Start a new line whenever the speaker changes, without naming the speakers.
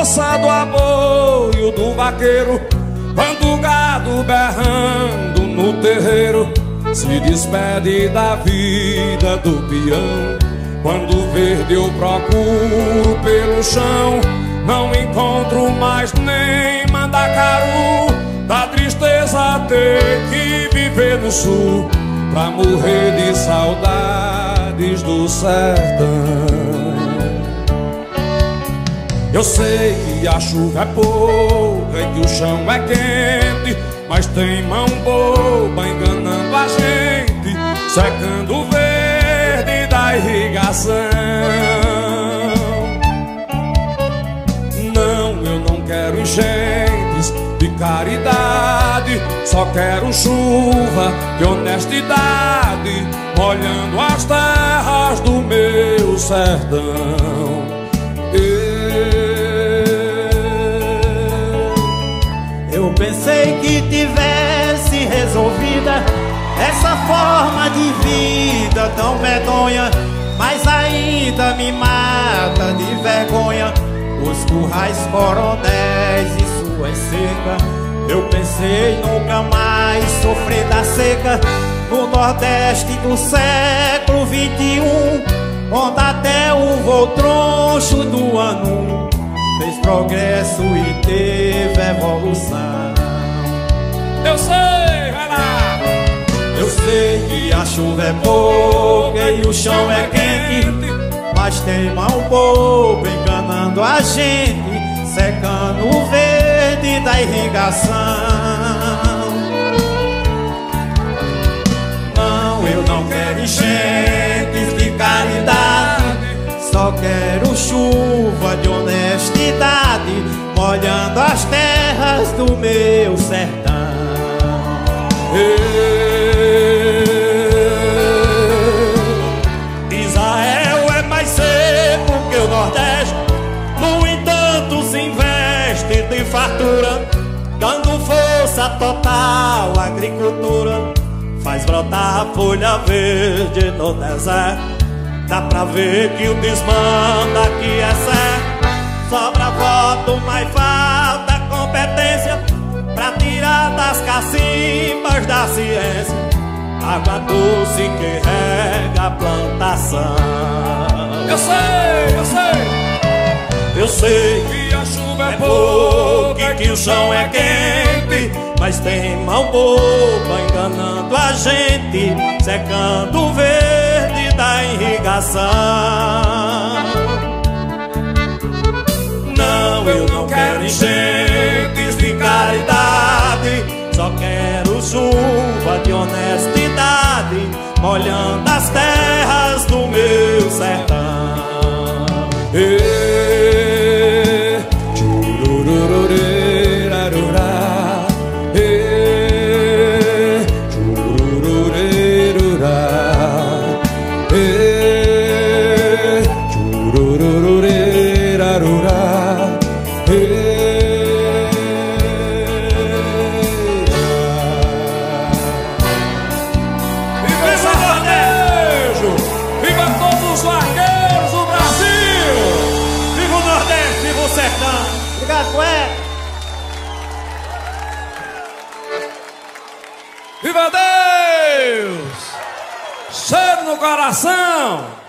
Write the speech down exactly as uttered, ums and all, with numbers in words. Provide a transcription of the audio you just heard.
força do apoio do vaqueiro, quando o gado berrando no terreiro se despede da vida do peão. Quando verde eu procuro pelo chão, não encontro mais nem mandacaru. Da tristeza ter que viver no sul, pra morrer de saudades do sertão. Eu sei que a chuva é pouca e que o chão é quente, mas tem mão boba enganando a gente, secando o verde da irrigação. Não, eu não quero enchentes de caridade, só quero chuva de honestidade, molhando as terras do meu sertão.
Eu pensei que tivesse resolvida essa forma de vida tão medonha, mas ainda me mata de vergonha os currais coronéis e suas cercas. Eu pensei nunca mais sofrer da seca no Nordeste do século vinte e um, onde até o voo troncho do ano fez progresso e teve evolução.
Eu sei, vai lá!
Eu sei que a chuva é pouca e o chão é quente, mas tem mão boba enganando a gente, secando o verde da irrigação. Não, eu não quero enchentes de caridade, só quero chuva de honestidade, molhando as terras do meu sertão.
Israel é mais seco que o Nordeste, no entanto se investe de fartura, dando força total à agricultura, faz brotar a folha verde no deserto. Dá pra ver que o desmanda aqui é certo, sobra voto, mas falta competência pra tirar das cacimbas da ciência água doce que rega a plantação. Eu sei, eu sei,
eu sei
que a chuva é pouca e que o chão é quente,
mas tem mão boba enganando a gente, secando o verde da irrigação. Não, eu não quero enchentes de caridade, só quero chuva de honestidade, molhando as terras do meu sertão.
Ê, tchururururarurá, ê, tchururururarurá, ê, tchururururarurá, ê.
Obrigado, é.
Viva Deus! Cheiro no coração!